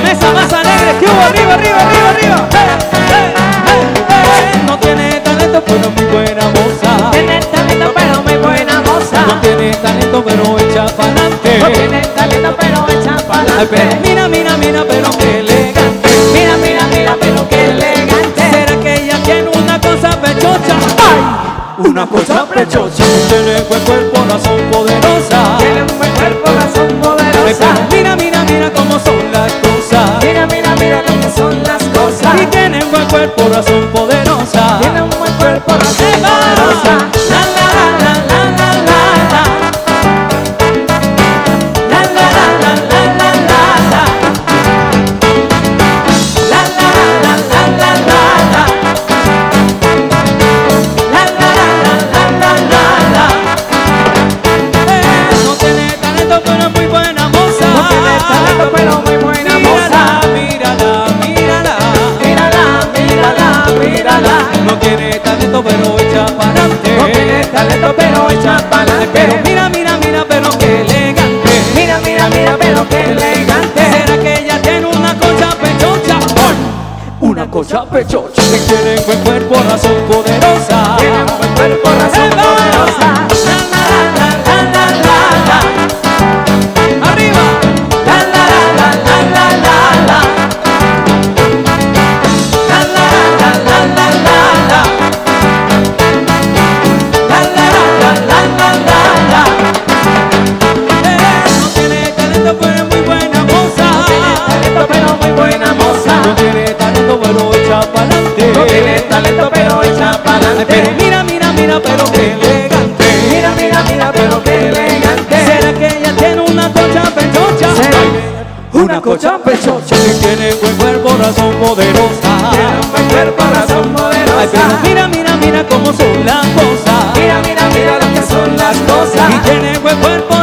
esa más alegre que hubo. Arriba, arriba, arriba, arriba. No tiene talento, pero muy buena moza. Tiene talento, pero muy buena moza. No tiene talento, pero echa pa'lante. No tiene talento, pero echa Ay, pero pa'lante. mira, mira, mira, pero qué elegante. Mira, mira, mira, pero qué elegante. ¿Será que ella tiene una cosa pechocha? ¡Ay! Una cosa pechocha. Tiene buen cuerpo, razón poderosa. Tiene un buen cuerpo, razón Ay, poderosa. pero mira, mira, mira cómo son las cosas. Mira, mira, mira cómo son las cosas. Y tiene buen cuerpo, razón poderosa. Tiene un buen cuerpo, razón ¡Eva! poderosa. La, la, la, la, la, la, la. La, la, la, la, la, la, la, la. La, la, la, la, la, la, la. La, la, la, la, la, la. No tiene talento, pero es muy buena moza. No tiene talento, pero muy buena moza. Mírala, mírala, Mírala, mírala, mírala. no tiene talento, pero echa pa'lante. No tiene talento, pero echa Pero pa'lante. mira, mira, mira, pero qué elegante. Mira, mira, mira, pero qué elegante. ¿Será que ella tiene una concha pechocha? ¡Ay! Una concha pechocha. Que tiene buen cuerpo, razón poderosa. Tiene un buen cuerpo, razón ¡Eva! poderosa. La, la, la, la, la, la, la. Arriba. La, la, la, la, la, la, la. La, la, la, la, la, la, la. La, la, la, la, la, la, la. No tiene talento, pero es muy buena moza. Talento, pero muy buena moza. No tiene talento, pero echa pa'lante. No tiene talento, pero echa Ay, pero pa'lante. mira, mira, mira, pero qué elegante. Mira, mira, mira, pero qué elegante. ¿Será que ella tiene una concha pechocha? ¿Será? Una concha pechocha. Que tiene buen cuerpo, razón poderosa. Tiene un buen cuerpo, razón Ay, pero poderosa. mira, mira, mira cómo son las cosas. Mira, mira, mira lo que son las Y cosas. tiene buen cuerpo,